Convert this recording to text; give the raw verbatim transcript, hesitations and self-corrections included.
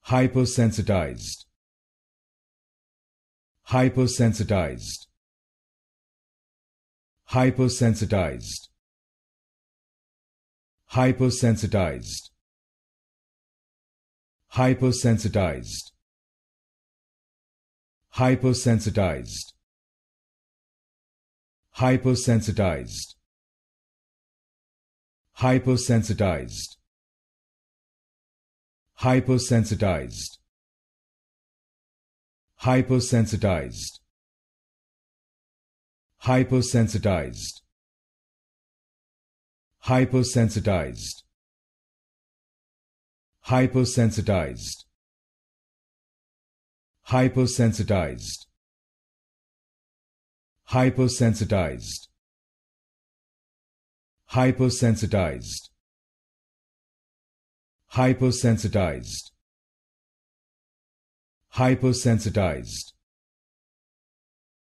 Hypersensitized. Hypersensitized. Hypersensitized. Hypersensitized. Hypersensitized. Hypersensitized. Hypersensitized. Hypersensitized. Hypersensitized. Hypersensitized. Hypersensitized. Hypersensitized. Hypersensitized. Hypersensitized. Hypersensitized. Hypersensitized. Hypersensitized. Hypersensitized.